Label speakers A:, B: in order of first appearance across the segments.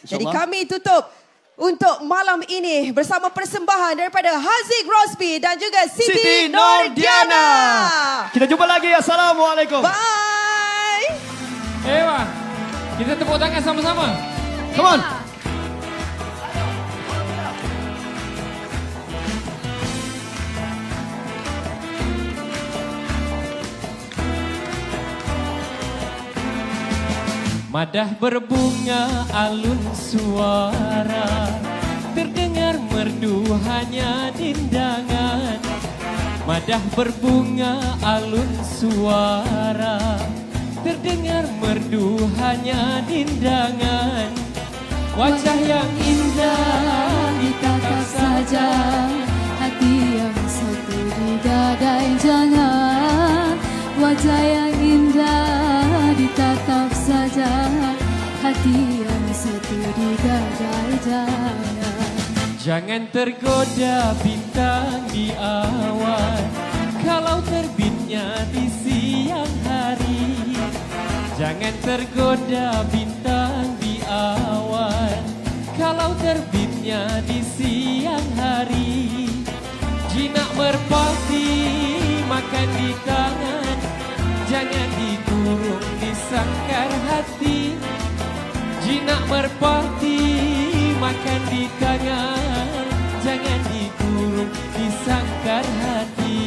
A: Jadi kami tutup untuk malam ini bersama persembahan daripada Haziq Rosby dan juga Siti Nordiana.
B: Kita jumpa lagi. Assalamualaikum.
A: Bye.
C: Ewa, kita tepuk tangan sama-sama.
B: Come on.
C: Madah berbunga alun suara, terdengar merdu hanya dindangan. Madah berbunga alun suara, terdengar merdu hanya dindangan. Wajah yang indah ditatap saja, hati yang satu di gadai jangan. Wajah yang indah ditatap saja, hati yang satu di gadai jangan. Jangan tergoda bintang di awan, kalau terbitnya di siang hari. Jangan tergoda bintang di awan, kalau terbitnya di siang hari. Jinak merpati makan di tangan, jangan dikurung di sangkar hati. Jinak merpati makan di tangan, jangan dikurung di sangkar hati.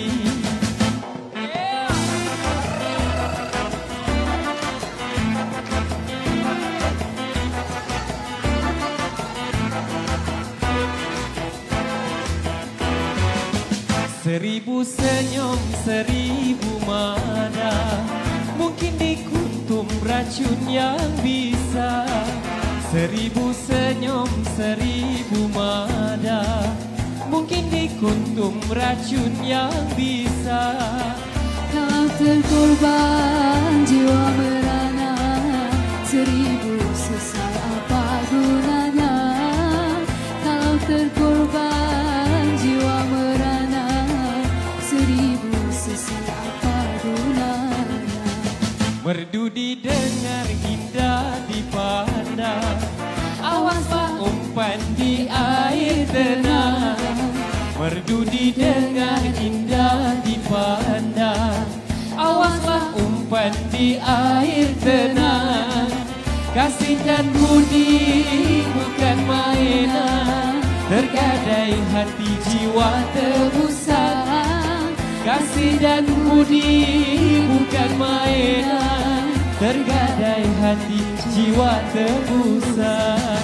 C: Seribu senyum, seribu mada, mungkin dikuntum racun yang bisa. Seribu senyum, seribu mada, mungkin dikuntum racun yang bisa. Kalau terkorban jiwa merana, seribu sesal apa gunanya? Kalau terkorban jiwa merana, seribu sesal apa gunanya? Merdu didengar, indah dipandang, awaslah umpan di air tenang. Merdu didengar, indah dipandang, awaslah umpan di air tenang. Kasih dan budi bukan mainan, tergadai hati jiwa tebusan. Kasih dan budi bukan mainan, tergadai hati jiwa tebusan.